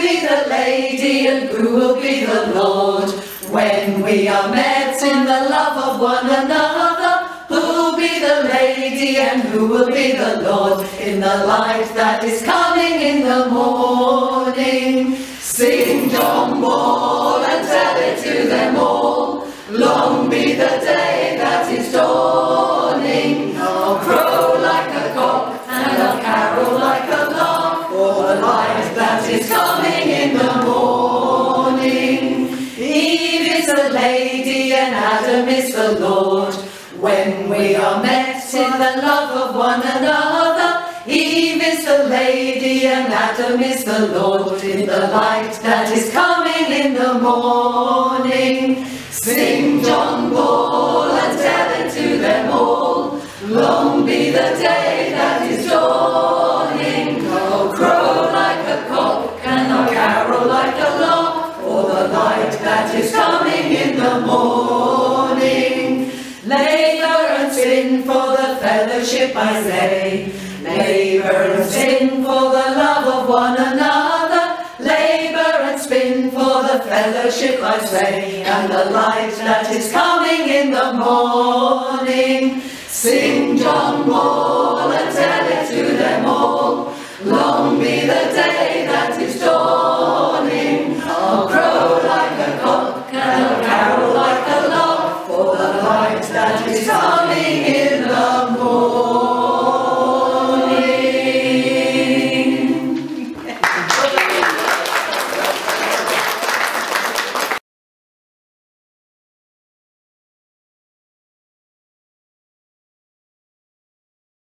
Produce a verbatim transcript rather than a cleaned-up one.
be the lady and who will be the Lord? When we are met in the love of one another, who will be the lady and who will be the Lord? In the light that is coming in the morning. Sing John Ball and tell it to them all. Long be the day that is dawning. I'll crow like a cock and I'll carol like a lark for the light that is coming in the morning. Eve is the lady and Adam is the Lord. When we are met in the love of one another, Eve is the lady and Adam is the Lord. In the light that is coming in the morning. Sing John Ball and tell it to them all. Long be the day that is dawning. I'll crow like a cock and I'll carol like a lark for the light that is coming in the morning. Labour and spin for the fellowship, I say. Labour and spin for the love of one another. Labour and spin for the fellowship, I say. And the light that is coming in the morning. Sing John Ball.